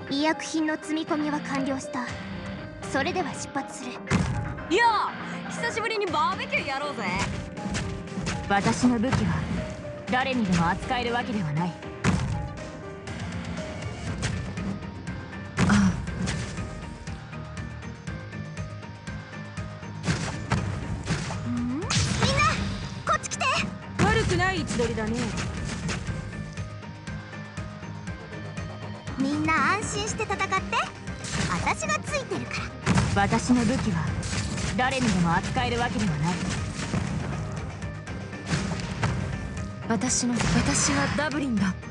医薬品の積み込みは完了した。それでは出発する。 いや久しぶりにバーベキューやろうぜ。 私の武器は誰にでも扱えるわけではない。 みんなこっち来て。 悪くない位置取りだね。 みんな安心して戦って。私がついてるから。 私の武器は誰にでも扱えるわけではない。私はダブリンだ。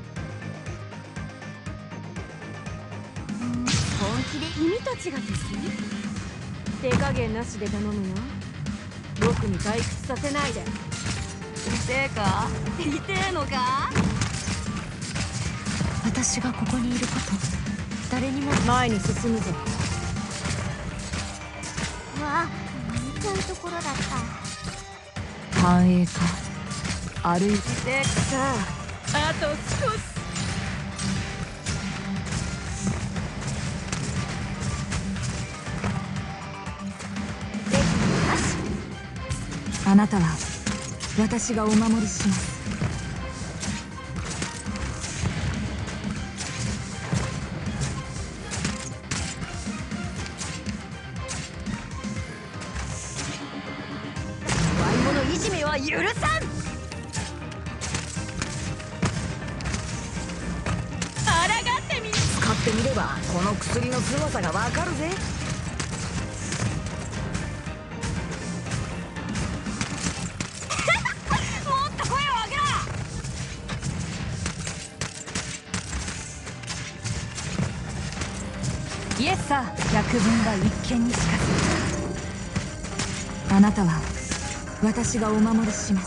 本気で君たちがです手加減なしで頼むよ。僕に退屈させないで。痛えか？痛えのか？ 私がここにいること誰にも。 前に進むぞ。 うわ、向かうところだった。 繁栄か歩いて。 でさあと少し。 あなたは私がお守りします。 弱い者いじめは許さん。抗ってみ。使ってみればこの薬の強さがわかるぜ。 イエスさあ、百聞が一見にしかず。あなたは私がお守りします。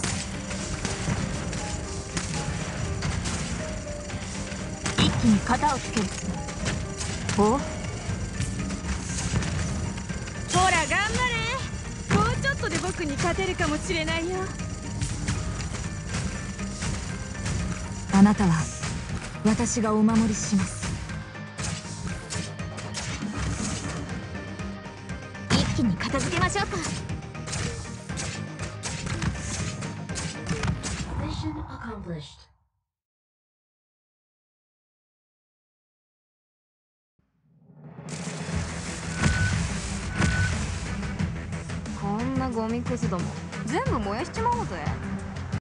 一気に型をつける。お、 ほら頑張れ。もうちょっとで僕に勝てるかもしれないよ。 あなたは私がお守りします。 一気に片付けましょうか。 こんなゴミクズども全部燃やしちまおうぜ。